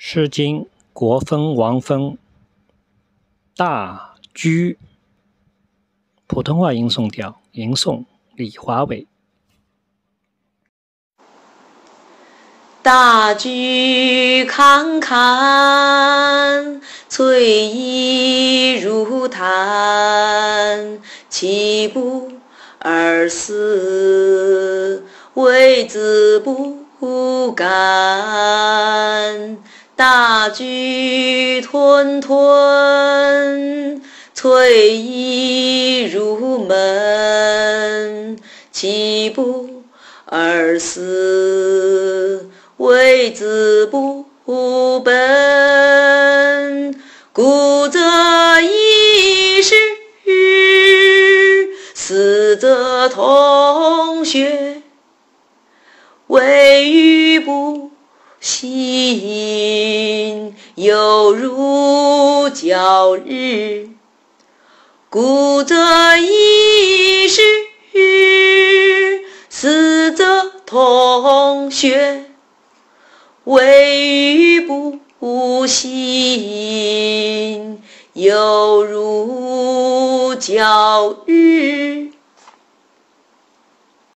诗经·国风·王风大居，普通话吟诵调，吟诵李华伟。 大居侃侃，翠衣如檀。其不而思，谓之不敢。大居屯屯，翠衣如门。其不而思，谓之不本。古则一世，死则同穴。谓语不信，犹如教日。古则一世，死则同穴。谓语不信，犹如教日。